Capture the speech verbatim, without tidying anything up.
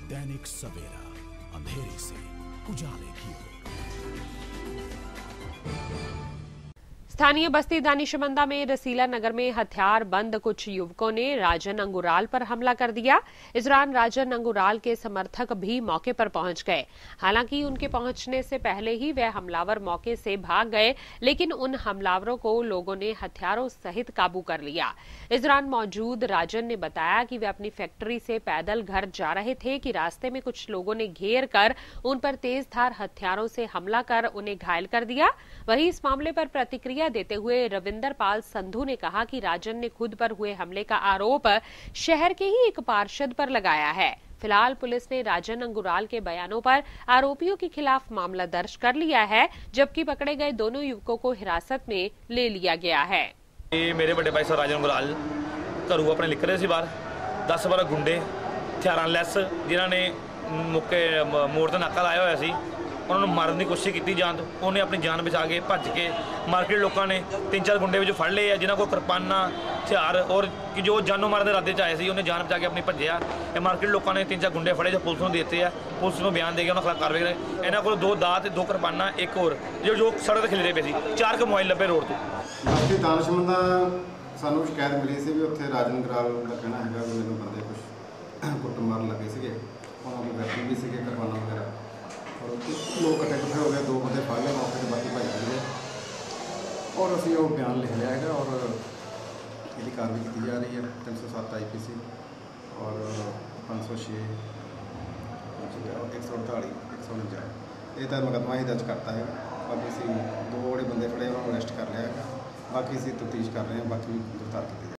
दैनिक सवेरा, अंधेरे से उजाले की ओर। स्थानीय बस्ती दानिशमंदा में रसीला नगर में हथियार बंद कुछ युवकों ने राजन अंगुराल पर हमला कर दिया। इस दौरान राजन अंगुराल के समर्थक भी मौके पर पहुंच गए। हालांकि उनके पहुंचने से पहले ही वह हमलावर मौके से भाग गए, लेकिन उन हमलावरों को लोगों ने हथियारों सहित काबू कर लिया। इस दौरान मौजूद राजन ने बताया कि वे अपनी फैक्ट्री से पैदल घर जा रहे थे कि रास्ते में कुछ लोगों ने घेर कर उन पर तेज धार हथियारों से हमला कर उन्हें घायल कर दिया। वहीं इस मामले पर प्रतिक्रिया देते हुए रविंदर पाल संधू ने कहा कि राजन ने खुद पर हुए हमले का आरोप शहर के ही एक पार्षद पर लगाया है। फिलहाल पुलिस ने राजन अंगुराल के बयानों पर आरोपियों के खिलाफ मामला दर्ज कर लिया है, जबकि पकड़े गए दोनों युवकों को हिरासत में ले लिया गया है। मेरे बड़े भाई राजन अंगुराल घरों अपने लिख रहे थे बाहर दस बारह गुंडे हथियार लैस जिन्होंने मौके मोड़ से नाका लाया हुआ सी, उन्होंने मारने की कोशिश की जान तो उन्हें अपनी जान बचा के भज के मार्केट लोगों ने तीन चार गुंडे फड़ लिए है जिन्होंने को किरपाना हथियार और कि जो जानों मारने के इरादे च आए थे उन्हें जान बचा के अपनी भज्या। मार्केट लोगों ने तीन चार गुंडे फड़े जो पुलिस को देते हैं, पुलिस को बयान देके उन्होंने खिलाफ कार्रवाई करें। इन्होंने को दो दात दो किरपाना एक और जो जो सड़क खिलरे पे सी चार के मोबाइल लभे रोड तो बस्ती दानिशमंदा सानू शिकायत मिली सी भी उत्थे राजन अंगुराल का कहना है कि मैंने बंदे कुछ कुट मारन लगे थे, उन्होंने वैपन भी थे किरपाना वगैरह और लोग कट्ठे कट्ठे हो गए, दो बंदे फड़ लिया मौके से, बाकी भाई गए और असी वो बयान लिख लिया है और ये कार्रवाई की जा रही है। तीन सौ सत्त आई पी सी और पाँच सौ छे एक सौ अड़ताली एक सौ उनजा ये तो मुकदमा ही दर्ज करता है। बाकी असी दो बड़े बंदे फड़े उन्होंने अरेस्ट कर लिया है, बाकी असी तफ्तीश कर रहे हैं, बाकी गिरफ्तार किए।